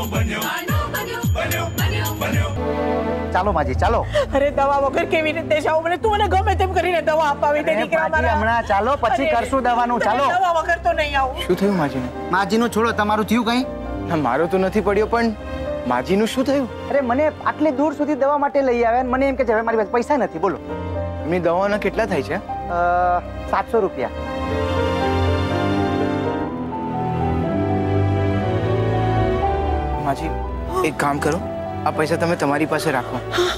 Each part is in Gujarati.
ચાલો માજી ચાલો. અરે દવા વગર કેવી રીતે જાવ? મને તું મને ગમે તેમ કરીને દવા અપાવી દે દીકરા મારા. હમણાં ચાલો પછી કરશું દવાનું. ચાલો. દવા વગર તો નહીં આવું. શું થયું માજીને? માજીનું છોડો, તમારું થયું કઈ? ના મારું તો નથી પડ્યો, પણ માજીનું શું થયું? અરે મને આટલી દૂર સુધી દવા માટે લઈ આવ્યા, મને એમ કે હવે મારી પાસે પૈસા નથી. બોલો. એમની દવાના કેટલા થાય છે? 700 રૂપિયા. માજી એક કામ કરો, આ પૈસા તમે તમારી પાસે રાખો.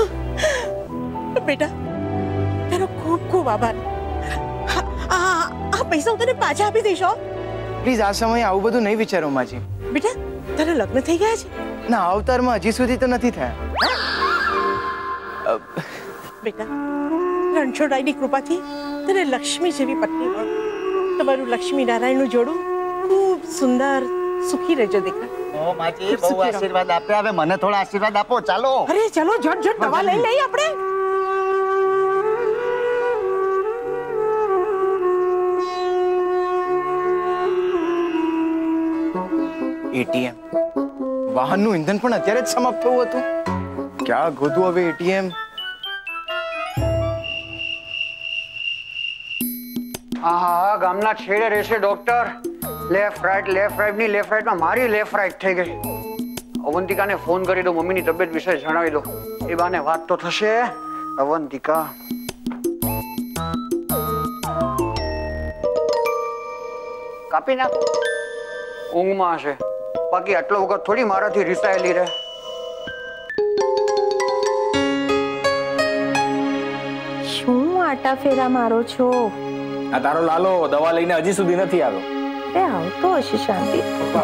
બેટા તારો ખૂબ ખૂબ આભાર. આ પૈસા હું તને પાછા આપી દઈશ. પ્લીઝ આ સમયે આવું બધું નહીં વિચારો માજી. બેટા તારા લગ્ન થઈ ગયા છે? ના અવતારમાં હજી સુધી તો નથી થયા. બેટા રણછોડરાયની કૃપાથી તને લક્ષ્મી જેવી પત્ની મળે. તમારું લક્ષ્મી નારાયણનું જોડું ખૂબ સુંદર સુખી રહેજો દીકરા. ઓ માજી બહુ આશીર્વાદ આપ્યા, હવે મને થોડા આશીર્વાદ આપો. ચાલો. અરે ચલો ઝટ દવા લઈ લઈએ આપણે. એટીએમ વાહનનું ઇંધણ પણ અત્યારે જ સમાપ્ત થયું હતું. ક્યાં ગોતું હવે એટીએમ? હા ગામના છેડે રહેશે ડોક્ટર. લેફ્ટ રાઈટ ની લેફ્ટ રાઈટમાં મારી લેફ્ટ રાઈટ થઈ ગઈ. અવંતિકાને ફોન કરી દો, મમ્મીની તબિયત વિશે જણાવી દો. એ બાને વાત તો થશે. અવંતિકા કાપી નાખો. ઊંઘમાં હશે, બાકી આટલો વખત થોડી મારાથી રિસાયેલી રહે. શું આટા ફેરા મારો છો? આ તારો લાલો દવા લઈને હજી સુધી નથી આવ્યો. એ આવતો હશે શાંતિ.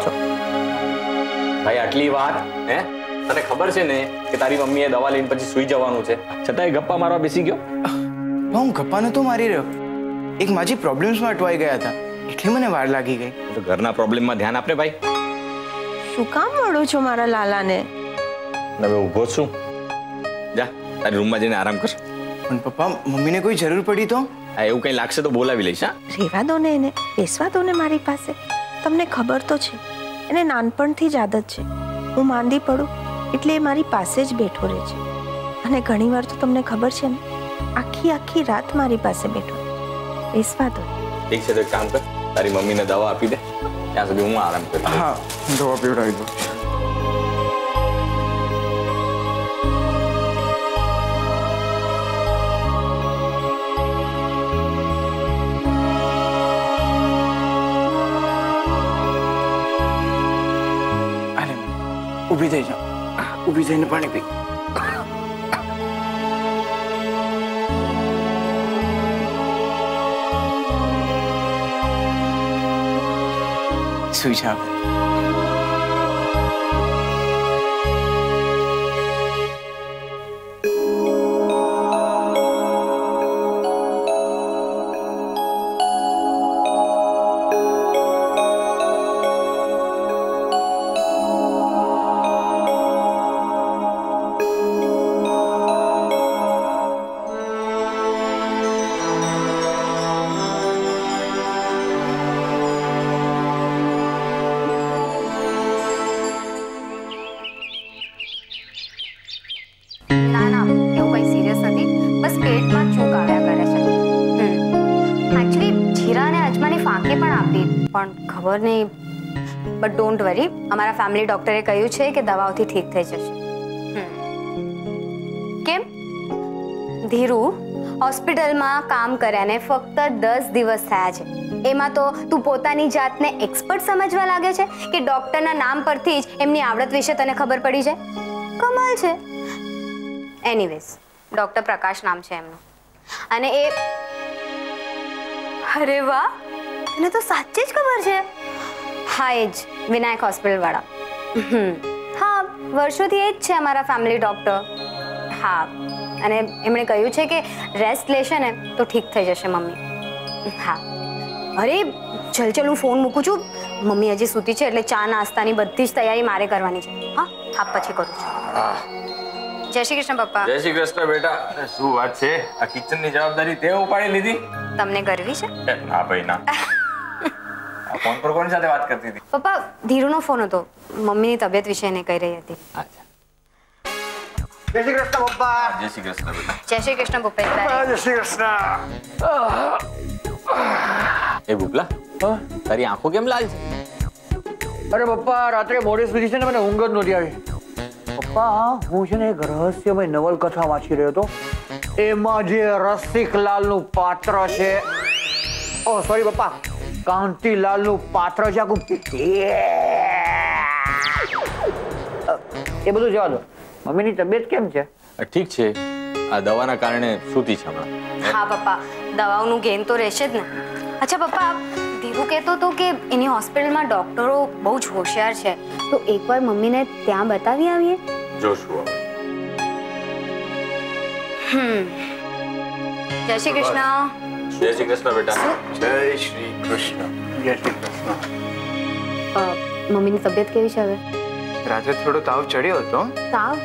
ભાઈ આટલી વાત હે તને ખબર છે ને કે તારી મમ્મીએ દવા લઈને પછી સુઈ જવાનું છે, છતાંય ગપ્પા મારવા બેસી ગયો. હું ગપ્પા નતો મારી રહ્યો. એક માજી પ્રોબ્લેમ્સમાં અટવાઈ ગયા હતા એટલે મને વાર લાગી ગઈ. તો ઘરના પ્રોબ્લેમમાં ધ્યાન આપને ભાઈ. શું કામ વળો છો મારા લાલાને? હવે ઊભો છું, જા તારી રૂમમાં જઈને આરામ કર. પણ પપ્પા મમ્મીને કોઈ જરૂર પડી તો? હા એવું કઈ લાગશે તો બોલાવી લઈશ. હા રેવા દો ને એને, બેસવા દો ને મારી પાસે. તમને ખબર તો છે એને નાનપણથી જ આદત છે, હું માંદી પડું એટલે એ મારી પાસે જ બેઠો રહે છે. અને ઘણીવાર તો તમને ખબર છે ને આખી રાત મારી પાસે બેઠો રહે છે. બેસવા દો. ઠીક છે તો એક કામ કર, તારી મમ્મીને દવા આપી દે, ત્યાં સુધી હું આરામ કરું. હા દવા પીવડાવી દો. ઊભી થઈ જાઓ, ઊભી થઈને પાણી પી. સુઈ જાવ. ખબર નહીં, બટ ડોન્ટ વરી, અમારા ફેમિલી ડોક્ટરે કહ્યું છે કે દવાઓથી ઠીક થઈ જશે. કેમ ધીરુ, હોસ્પિટલમાં કામ કર્યાને ફક્ત 10 દિવસ થયા છે, એમાં તો તું પોતાની જાતને એક્સપર્ટ સમજવા લાગે છે કે ડોક્ટરના નામ પરથી જ એમની આવડત વિશે તને ખબર પડી જાય? કમાલ છે. એનીવેઝ ડોક્ટર પ્રકાશ નામ છે એમનું, અને એ અરે વાહ, તને તો સાચે જ ખબર છે. હા એ જ વિનાયક હોસ્પિટલ વાળા. હા વર્ષોથી એ જ છે અમારા ફેમિલી ડોક્ટર. હા અને એમણે કહ્યું છે કે રેસ્ટ લેશે ને તો ઠીક થઈ જશે મમ્મી. હા અરે ચલ હું ફોન મૂકું છું, મમ્મી હજી સૂતી છે એટલે ચા નાસ્તાની બધી જ તૈયારી મારે કરવાની છે. હા પછી કરું છું. જય શ્રી કૃષ્ણ પપ્પા. જય શ્રી કૃષ્ણ બેટા. શું વાત છે, આ કિચનની જવાબદારી તે ઉપાડી લીધી? તમને ગર્વી છે? હા ભાઈ ના. ફોન પર કોની સાથે વાત કરતી હતી? પપ્પા ધીરુનો ફોન હતો, મમ્મીની તબિયત વિશે એને કહી રહી હતી. અચ્છા. જય શ્રી કૃષ્ણ પપ્પા. જય શ્રી કૃષ્ણ બેટા. જય શ્રી કૃષ્ણ ભૂપેશભાઈ. જય શ્રી કૃષ્ણ. એ ભૂપલા, તારી આંખો કેમ લાલ છે? અરે પપ્પા, રાત્રે મોડે સુધી છે ને મને ઊંઘ જ નહોતી આવી. પપ્પા, હું છે ને એક રહસ્યમય નવલકથા વાંચી રહ્યો હતો. એમાં જે રસિકલાલનું પાત્ર છે, ઓ સોરી પપ્પા, કાંતિલાલનું પાત્ર છે આખું, એ બધું જવા દો. મમ્મીની તબિયત કેમ છે? ઠીક છે, આ દવાના કારણે સૂતી છે હમણાં. હા પપ્પા, દવાઓનું ગેન તો રહેશે જ ને. અચ્છા પપ્પા, ધીરુ કહેતો હતો કે એની હોસ્પિટલમાં ડોક્ટરો બહુ જ હોશિયાર છે, તો એકવાર મમ્મીને ત્યાં બતાવી આવીએ. જોશું. જય શ્રી કૃષ્ણ. જય શ્રી કૃષ્ણ બેટા. જય શ્રી કૃષ્ણ. જય શ્રી કૃષ્ણ. મમ્મીની તબિયત કેવી છે હવે? રાત્રે થોડો તાવ ચડ્યો હતો. તાવ?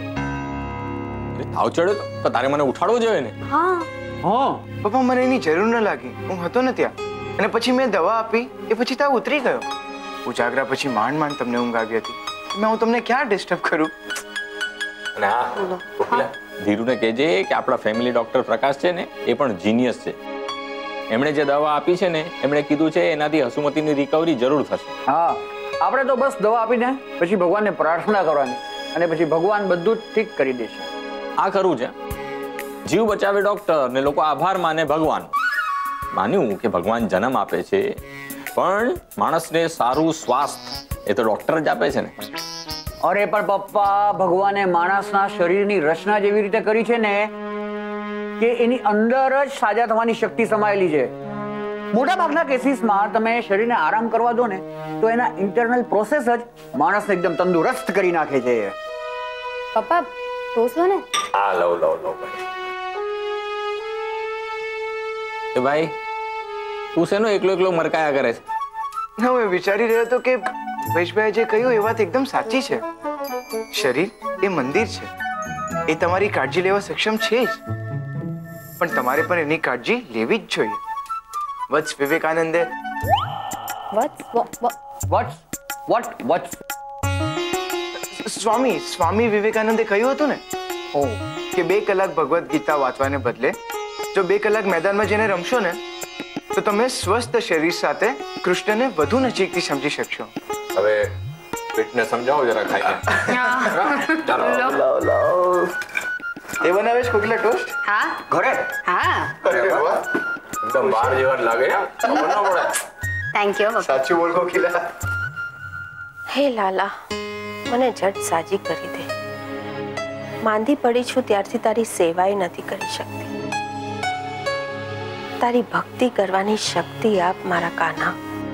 તાવ ચડ્યો તો તારે મને ઉઠાડવો જોઈએ ને. હા. હા પપ્પા, મને એની જરૂર ન લાગી. હું હતો ને ત્યાં, અને પછી મેં દવા આપી, એ પછી તાવ ઉતરી ગયો. ઉજાગરા પછી માંડ માંડ તમને ઊંઘ આવી હતી. હું તમને ક્યાં ડિસ્ટર્બ કરું? અને હા ભૂપલા, ધીરુને કહેજે કે આપણા ફેમિલી ડોક્ટર પ્રકાશ છે ને, એ પણ જીનિયસ છે. એમણે જે દવા આપી છે ને, એમણે કીધું છે એનાથી હસુમતીની રિકવરી જરૂર થશે. હા, આપણે તો બસ દવા આપીને પછી ભગવાનને પ્રાર્થના કરવાની, અને પછી ભગવાન બધું જ ઠીક કરી દેશે. આ ખરું છે. જીવ બચાવે ડોક્ટર ને લોકો આભાર માને ભગવાન. માન્યું કે ભગવાન જન્મ આપે છે, પણ માણસને સારું સ્વાસ્થ્ય એ તો ડોક્ટર જ આપે છે ને. અરે પણ પપ્પા, ભગવાને માણસના શરીરની રચના જેવી રીતે કરી છે ને કે એની અંદર જ સાજા થવાની શક્તિ સમાયેલી છે. મોટા ભાગના કેસીસમાં તમે શરીરને આરામ કરવા દો ને તો એના ઇન્ટરનલ પ્રોસેસ જ માણસને એકદમ તંદુરસ્ત કરી નાખે છે. પપ્પા ટોસ લો ને. હા, લવ એ ભાઈ, તું શેનો એકલો એકલો મરકાયા કરે છે? ના, હું વિચારી રહ્યો હતો કે વૈશભાઈ જે કહ્યું એ વાત એકદમ સાચી છે. શરીર એ મંદિર છે, એ તમારી કાળજી લેવા સક્ષમ છે જ, પણ તમારે પણ એની કાળજી લેવી જ જોઈએ. વત્સ વિવેકાનંદે સ્વામી વિવેકાનંદે કહ્યું હતું ને કે 2 કલાક ભગવદ્ ગીતા વાંચવાને બદલે જો 2 કલાક મેદાનમાં જઈને રમશો ને તો તમે સ્વસ્થ શરીર સાથે કૃષ્ણને વધુ નજીકથી સમજી શકશો. હવે પેટને સમજાવો જરા ખાઈને. એ બનાવે છે કોકિલા ટોસ્ટ હા ઘરે? હા. અરે વાહ, એકદમ બહાર જેવા જ લાગે. ખબર ન પડે. થેન્ક યુ પપ્પા. સાચું બોલ કોકિલા. હે લાલા, મને જટ સાજી કરી દે. માંદી પડી છું ત્યારથી તારી સેવાય નથી કરી શકતી. તારી ભક્તિ કરવાની શક્તિ આપ મારા કાના.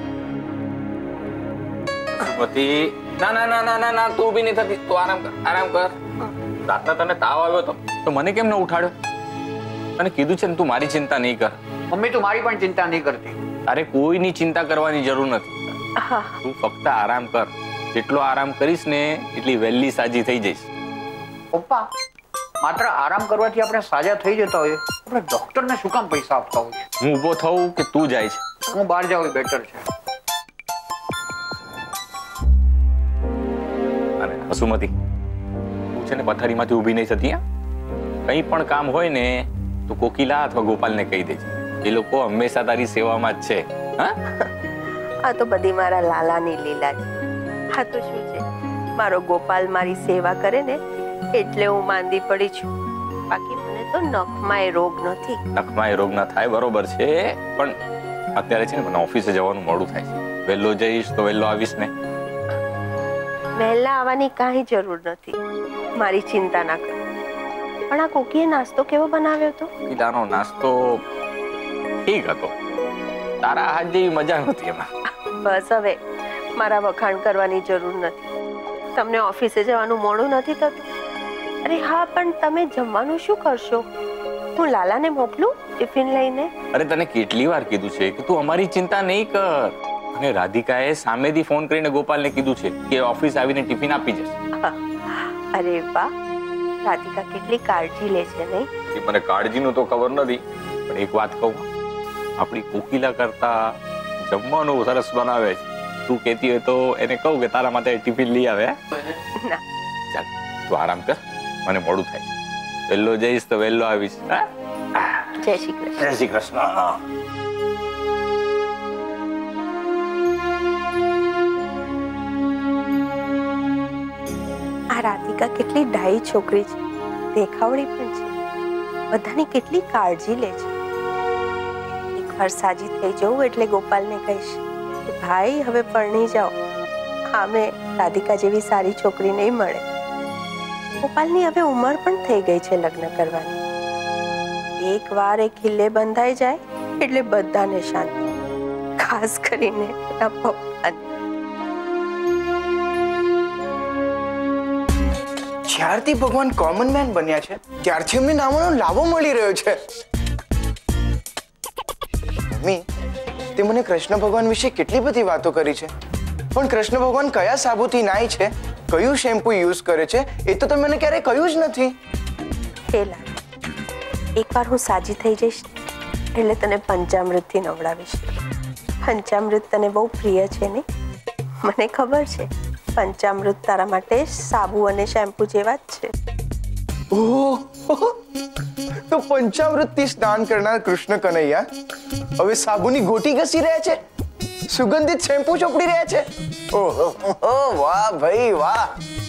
સુમતી, ના, તું બી નહીં થતી. તું આરામ કર. રાતના તને તાવ આવ્યો તો મને કેમ ન ઉઠાડ્યો? તને કીધું છે ને તું મારી ચિંતા નહીં કર. મમ્મી તું મારી પણ ચિંતા નહીં કરતી. અરે કોઈની ચિંતા કરવાની જરૂર નથી. તું ફક્ત આરામ કર. જેટલો આરામ કરીશ ને એટલી વહેલી સાજી થઈ જઈશ. પપ્પા, માત્ર આરામ કરવાથી આપણે સાજા થઈ જતા હોઈએ, આપણે ડોક્ટરને શું કામ પૈસા આપતા હોઈએ? હું ઊભો થઉં કે તું જાય છે? હું બહાર જાઉં બેટર છે. અને હસુમતી, તું છે ને પથારીમાંથી ઊભી નહીં થતી. કંઈ પણ કામ હોય ને તો કોકિલા અથવા ગોપાલને કહી દેજે. એ લોકો હંમેશા તારી સેવામાં જ છે. હા, આ તો બધી મારા લાલાની લીલા છે. આ તો શું છે, મારો ગોપાલ મારી સેવા કરે ને એટલે હું માંદી પડી છું. બાકી મને તો નખમાં રોગ નથી. નખમાં રોગ ના થાય, બરોબર છે, પણ અત્યારે છે ને મને ઓફિસે જવાનું મોડું થાય છે. વહેલો જઈશ તો વહેલો આવીશ ને. વહેલા આવવાની કાંઈ જરૂર નથી. મારી ચિંતા ના કર. પણ આ કોકીએ નાસ્તો કેવો બનાવ્યો હતો? પીલાનો નાસ્તો ઠીક હતો. તારા હાથ જેવી મજા નહોતી એમાં. બસ હવે મારા વખાણ કરવાની જરૂર નથી. તમને ઓફિસે જવાનું મોડું નથી થતું? અરે હા, પણ તમે જમવાનું શું કરશો? હું લાલાને મોકલું ટિફિન લઈને? અરે તને કેટલી વાર કીધું છે કે તું અમારી ચિંતા નહીં કર. અને રાધિકાએ સામેથી ફોન કરીને ગોપાલને કીધું છે કે ઓફિસ આવીને ટિફિન આપી જશે. અરે વાહ, રાધિકા કેટલી કાળજી લે છે નહીં? મને કાળજીનું તો ખબર નથી, પણ એક વાત કહું, આપણી કોકિલા કરતા જમવાનું સરસ બનાવે છે. તું કહેતી હોય તો એને કહું કે તારા માટે ટિફિન લઈ આવે. ના. ચાલ તું આરામ કર, મને મોડું થાય. વહેલો જઈશ તો વહેલો આવીશ. જય શ્રી કૃષ્ણ. જય શ્રી કૃષ્ણ. આ રાધિકા કેટલી ડાઈ છોકરી છે, દેખાવડી પણ છે, બધાની કેટલી કાળજી લે છે. એકવાર સાજી થઈ જવું એટલે ગોપાલને કહીશ કે ભાઈ હવે પરણી જાઓ. આમે રાધિકા જેવી સારી છોકરી નહીં મળે. ગોપાલની હવે ઉંમર પણ થઈ ગઈ છે લગ્ન કરવાની. એકવાર એ ખિલ્લે બંધાઈ જાય એટલે બધાને શાંતિ, ખાસ કરીને એના પપ્પાને. જ્યારથી ભગવાન કોમન મેન બન્યા છે ત્યારથી એમને નામનો લાભો મળી રહ્યો છે. મમ્મી, તે મને કૃષ્ણ ભગવાન વિશે કેટલી બધી વાતો કરી છે, પણ કૃષ્ણ ભગવાન કયા સાબુથી નાય છે, કયું શેમ્પુ યુઝ કરે છે, એ તો તમે મને ક્યારેય કહ્યું જ નથી. પેલા એકવાર હું સાજી થઈ જઈશ એટલે તને પંચામૃતથી નવડાવીશ. પંચામૃત તને બહુ પ્રિય છે ને? મને ખબર છે પંચામૃત તારા માટે સાબુ અને શેમ્પુ જેવા જ છે. ઓહ, તો પંચામૃતથી સ્નાન કરનાર કૃષ્ણ કનૈયા હવે સાબુની ગોટી ઘસી રહ્યા છે, સુગંધિત શેમ્પુ ચોપડી રહ્યા છે. ઓહો, વાહ ભાઈ વાહ.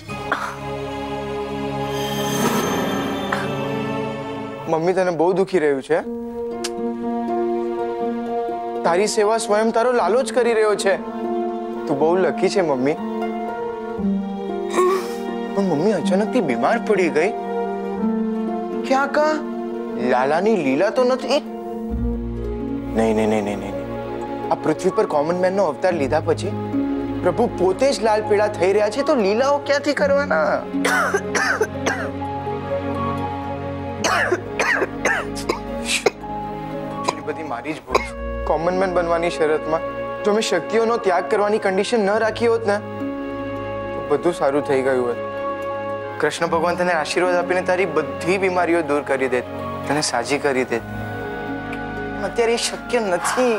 મમ્મી, તને બહુ દુખી રહ્યું છે? તારી સેવા સ્વયં તારો લાલો જ કરી રહ્યો છે. તું બહુ લકી છે મમ્મી. પણ મમ્મી અચાનકથી બીમાર પડી ગઈ. ક્યાં કા લાલાની લીલા તો નથી? નહીં નહીં નહીં નહીં નહીં. આ પૃથ્વી પર કોમન મેન નો અવતાર લીધા પછી પ્રભુ પોતે જ લાલ પીળા થઈ રહ્યા છે, તો લીલાઓ ક્યાંથી કરવાના? બધી મારી જ ભૂલ છે. કોમન મેન બનવાની શરતમાં જો મેં શક્તિઓનો ત્યાગ કરવાની કન્ડિશન ન રાખી હોત ને તો બધું સારું થઈ ગયું હોત. કૃષ્ણ ભગવાન તને આશીર્વાદ આપીને તારી બધી બીમારીઓ દૂર કરી દે, તને સાજી કરી દે. અત્યારે એ શક્ય નથી.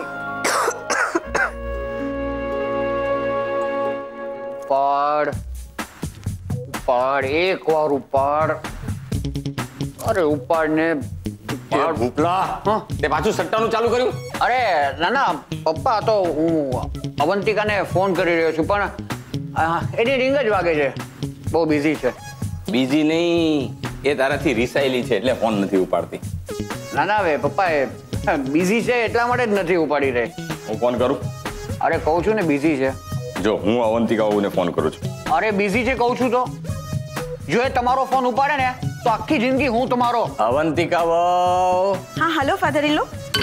ઉપાડ ઉપાડ, એક વાર ઉપાડ. અરે ઉપાડ ને ભૂપલા, તે પાછું સટ્ટાનું ચાલુ કર્યું? અરે ના ના પપ્પા, તો હું અવંતિકાને ફોન કરી રહ્યો છું, પણ એની રિંગ જ વાગે છે. બહુ બિઝી છે. બીજી નહીં, એ તારાથી રિસાયેલી છે એટલે ફોન નથી ઉપાડતી. ના ના હવે પપ્પા, એ બિઝી છે એટલા માટે જ નથી ઉપાડી રહી. હું ફોન કરું? અરે કહું છું ને બિઝી છે. જો હું અવંતિકા વહુને ફોન કરું છું. અરે બિઝી છે કહું છું તો. જો એ તમારો ફોન ઉપાડે ને તો આખી જિંદગી હું તમારો. અવંતિકા વહુ. હા હેલો ફાધર ઇન લો.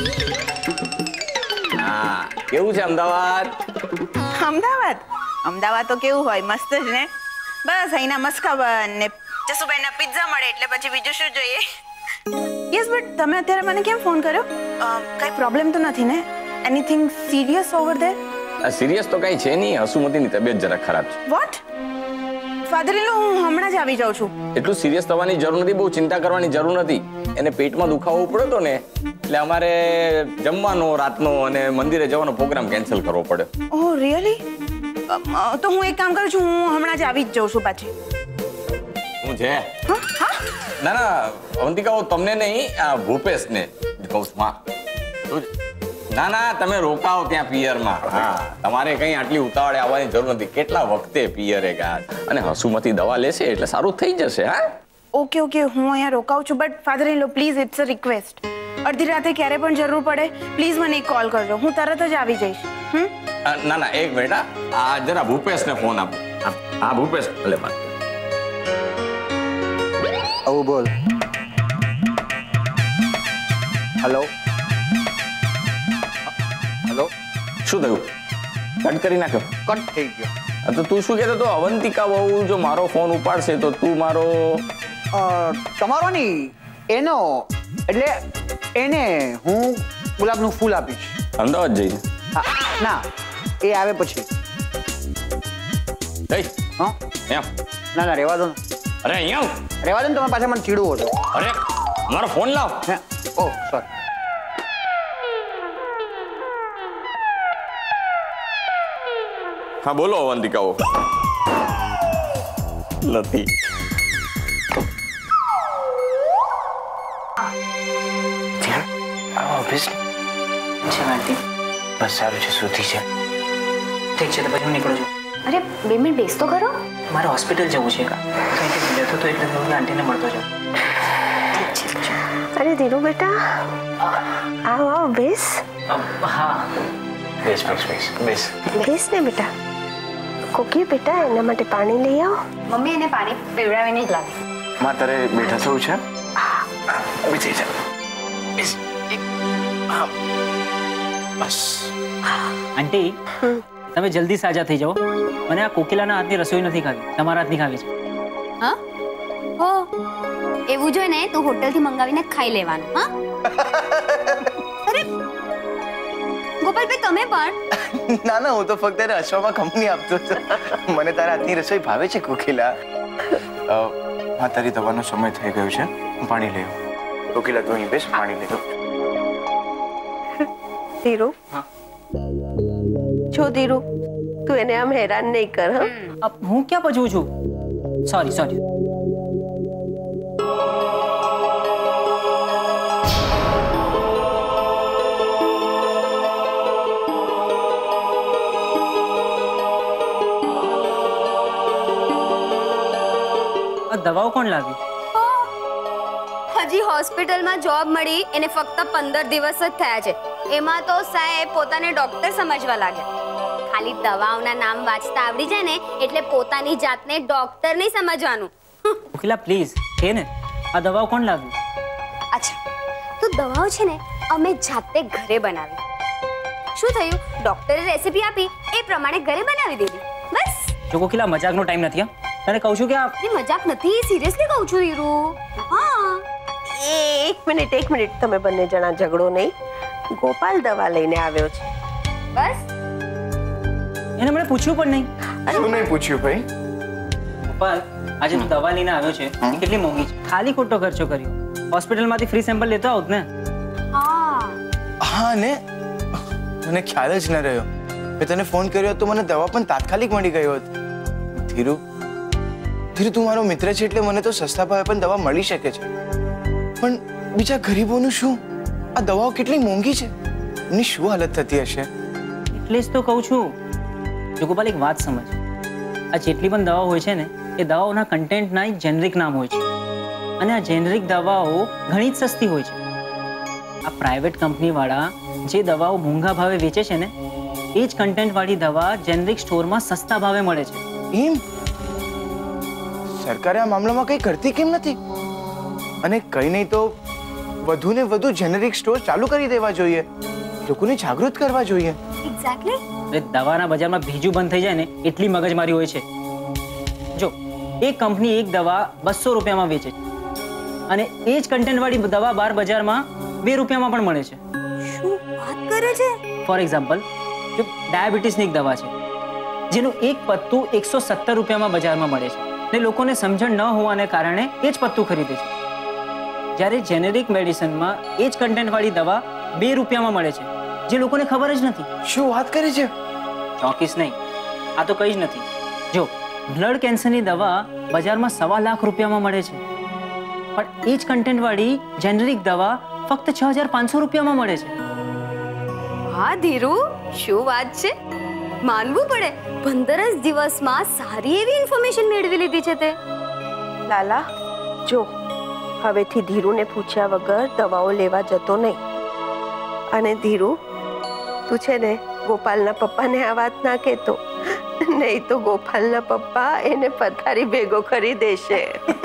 હા, કેવું છે અમદાવાદ? અમદાવાદ અમદાવાદ તો કેવું હોય, મસ્ત જ ને. બસ અહીંના મસ્કાબન ને જસુભાઈના પિઝા મળે એટલે પછી બીજું શું જોઈએ. યસ, બટ તમે અત્યારે મને કેમ ફોન કર્યો? કઈ પ્રોબ્લેમ તો નથી ને? Anything serious over there? Serious તો કઈ છે નહીં, હસુમતીની તબિયત જરા ખરાબ છે. વોટ? ફાધર ઇન લો, હું હમણાં જ આવી જાઉં છું. એટલું સિરિયસ થવાની જરૂર નથી, બહુ ચિંતા કરવાની જરૂર નથી. એને પેટમાં દુખાવો પડ્યો ને એટલે અમારે જમવાનો રાતનો અને મંદિરે જવાનો પ્રોગ્રામ કેન્સલ કરવો પડ્યો. Oh really? તો હું એક કામ કરું છું, હું હમણાં જ આવી જ જાઉં છું પાછી. હું છે? ના ના અવંતિકા, તમને નહીં, આ ભૂપેશને કહું છું. હા ના ના, તમે રોકાઓ ત્યાં પિયરમાં. હા, તમારે કઈ આટલી ઉતાવળે આવવાની જરૂર નથી. કેટલા વખતે પિયરે ગયા, અને હસુમતી દવા લેશે એટલે સારું થઈ જશે. હા ઓકે ઓકે, હું અહીંયા રોકાઉં છું, but father in law please, it's a request. અડધી રાતે ક્યારે પણ જરૂર પડે પ્લીઝ મને એક કોલ કરજો, હું તરત જ આવી જઈશ. ના ના એક મિનિટ, આ જરા ભૂપેશને ફોન આપો. હા ભૂપેશ, ભલે વાત. આવું બોલ. હેલો હેલો, શું થયું? કટ કરી નાખ્યો? કટ થઈ ગયો. તો તું શું કહેતો તો? અવંતિકા વહુ જો મારો ફોન ઉપાડશે તો તું મારો તમારો નહીં, એનો, એટલે એને હું ગુલાબનું ફૂલ આપીશ. અમદાવાદ જઈને? ના, એ આવે પછી. હા એમ? ના ના રહેવા દો ને. અરે અહીંયા રહેવા દો ને, તમે પાછા મને ચીડવો છો. અરે મારો ફોન લાવ. Oh sorry. હા બોલો અવંતિકાઓ. નથી ઓફિસ છે આંટી. બસ સારું છે, સૂતી છે. ઠીક છે તો પછી હું નીકળું છું. અરે 2 મિનિટ બેસ તો કરો. મારે હોસ્પિટલ જવું છે કા, કંઈક જતો તો એટલે હું આંટીને મળતો જાઉં. અરે ધીરુ બેટા, આવ આવ, બેસ. હા બેસ બેસ બેસ બેસ બેસ ને બેટા. કોકી બેટા, એના માટે પાણી લઈ આવો. મમ્મી એને પાણી પીવડાવીને જ લાવી. માં તારે બેઠા થવું છે? બેસી જા. બેસ. હા બસ. આંટી, તમે જલ્દી સાજા થઈ જાઓ. મને આ કોકિલાના હાથની રસોઈ નથી ખાવી, તમારા હાથની ખાવી છે. હા હો, એવું જોઈએ ને તો હોટલથી મંગાવીને ખાઈ લેવાનું. હા અરે ગોપાલભાઈ, તમે પણ. ના ના, હું તો ફક્ત એને હસવામાં કંપની આપતો હતો. મને તારા હાથની રસોઈ ભાવે છે કોકિલા. હા, તારી દવાનો સમય થઈ ગયો છે, હું પાણી લઈ આવું. કોકિલા તું અહીં બેસ, પાણી લઈ આવું. ધીરુ, જો ધીરુ, તું એને આમ હેરાન નહીં કર. હા, હું ક્યાં પજવું છું? Sorry sorry. દવાઓ કોણ લાવી? હજી હોસ્પિટલમાં જોબ મળી એને ફક્ત 15 દિવસ જ થયા છે. એમાં તો સાહેબ પોતાને ડોક્ટર સમજવા લાગ્યા. ખાલી દવાઓના નામ વાંચતા આવડી જાય ને એટલે પોતાની જાતને ડોક્ટર નહીં સમજવાનું. કોકિલા પ્લીઝ કે ને, આ દવાઓ કોણ લાવ્યું? અચ્છા, તો દવાઓ છે ને અમે જાતે ઘરે બનાવી. શું થયું? ડોક્ટરે રેસીપી આપી એ પ્રમાણે ઘરે બનાવી દીધી. બસ. જો કોકિલા, મજાકનો ટાઈમ નથી. તને કહું છું કે આ મજાક નથી, સિરિયસલી કહું છું હીરુ. હા, એક મિનિટ, તમે બંને જણા ઝઘડો નહીં. ગોપાલ દવા લઈને આવ્યો છે. બસ. એને મને પૂછ્યું પણ નહીં. શું નહીં પૂછ્યું ભાઈ? ગોપાલ, આજે તું દવા લઈને આવ્યો છે, એ કેટલી મોંઘી છે. ખાલી ખોટો ખર્ચો કર્યો. હોસ્પિટલમાંથી ફ્રી સેમ્પલ લેતો આવત ને. હા ને, મને ખ્યાલ જ ન રહ્યો. મેં તને ફોન કર્યો તો મને દવા પણ તાત્કાલિક મળી ગયો હતો. ધીરુ, તું મારો મિત્ર છે એટલે મને તો સસ્તા ભાવે પણ દવા મળી શકે છે. પણ બીજા ગરીબોનું શું? આ દવાઓ કેટલી મોંઘી છે, એમની શું હાલત થતી હશે? એટલે જ તો કહું છું. જો ગોપાલ, એક વાત સમજ. આ જેટલી પણ દવાઓ હોય છે ને, એ દવાઓના કન્ટેન્ટના એક જેનરિક નામ હોય છે. અને આ જેનરિક દવાઓ ઘણી જ સસ્તી હોય છે. આ પ્રાઇવેટ કંપનીવાળા જે દવાઓ મોંઘા ભાવે વેચે છે ને, એ જ કન્ટેન્ટવાળી દવા જેનરિક સ્ટોરમાં સસ્તા ભાવે મળે છે. એમ? સરકારે આ મામલામાં કંઈ કરતી કેમ નથી? અને કંઈ નહીં તો વધુ ને વધુ જેનરિક સ્ટોર ચાલુ કરી દેવા જોઈએ. લોકોને જાગૃત કરવા જોઈએ. એક્ઝેક્ટલી. દવાના બજારમાં બીજું બંધ થઈ જાય ને એટલી મગજમારી હોય છે. જો એક કંપની એક દવા 200 રૂપિયામાં વેચે છે અને એ જ કન્ટેન્ટવાળી દવા બહાર બજારમાં 2 રૂપિયામાં પણ મળે છે. શું વાત કરે છે? ફોર એક્ઝામ્પલ, જો ડાયાબિટીસની એક દવા છે જેનું એક પત્તું 170 રૂપિયામાં બજારમાં મળે છે ને લોકોને સમજણ ન હોવાને કારણે એ જ પત્તું ખરીદે છે. જ્યારે જેનેરિક મેડિસિનમાં એ જ કન્ટેન્ટવાળી દવા 2 રૂપિયામાં મળે છે, જે લોકોને ખબર જ નથી. શું વાત કરે છે? ચોકીસ નહીં, આ તો કંઈ જ નથી. જો બ્લડ કેન્સરની દવા બજારમાં 1.25 લાખ રૂપિયામાં મળે છે, પણ એ જ કન્ટેન્ટવાળી જેનેરિક દવા ફક્ત 6500 રૂપિયામાં મળે છે. હા ધીરુ, શું વાત છે? માનવું પડે, 15 જ દિવસમાં સારી એવી ઇન્ફોર્મેશન મેળવી લીધી છે તે. લાલા, જો હવેથી ધીરુને પૂછ્યા વગર દવાઓ લેવા જતો નહીં. અને ધીરુ, તું છે ને ગોપાલના પપ્પાને આ વાત ના કહેતો, નહીં તો ગોપાલના પપ્પા એને પથારી ભેગો કરી દેશે.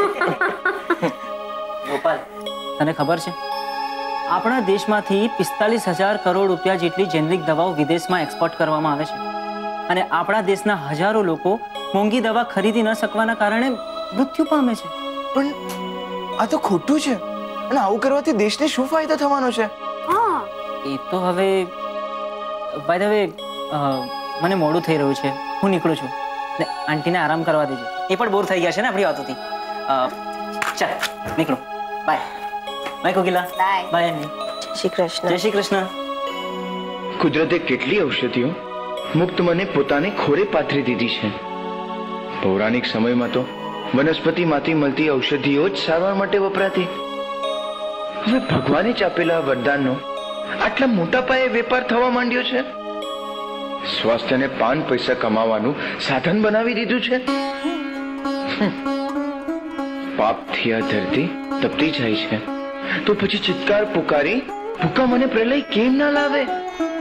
ગોપાલ, તને ખબર છે આપણા દેશમાંથી 45,000 કરોડ રૂપિયા જેટલી જેનરિક દવાઓ વિદેશમાં એક્સપોર્ટ કરવામાં આવે છે અને આપણા દેશના હજારો લોકો મોંઘી દવા ખરીદી ન શકવાના કારણે મૃત્યુ પામે છે. પણ આ તો ખોટું છે. અને આવું કરવાથી દેશને શું ફાયદો થવાનો છે? હા, એ તો હવે બાય ધ વે, મને મોડું થઈ રહ્યું છે, હું નીકળું છું ને આંટીને આરામ કરવા દેજો. એ પણ બોર થઈ ગયા છે ને આપણી વાતોથી. ચાલ નીકળો. Bye bye Kokila. Bye. Bye. Shri Krishna. જય શ્રી કૃષ્ણ. કુદરતે કેટલી ઔષધિઓ મુક્ત મને પોતાને ખોરે પાથરી દીધી છે. પૌરાણિક સમયમાં તો વનસ્પતિમાંથી મળતી ઔષધિઓ જ સારવાર માટે વપરાતી. હવે ભગવાને જ આપેલા વરદાનનો આટલા મોટા પાયે વેપાર થવા માંડ્યો છે. સ્વાસ્થ્યને 5 પૈસા કમાવાનું સાધન બનાવી દીધું છે. પાપથી આ ધરતી તપતી જાય છે, તો પછી ચિત્કાર પુકારી ભૂકા મને પ્રલય કેમ ના લાવે?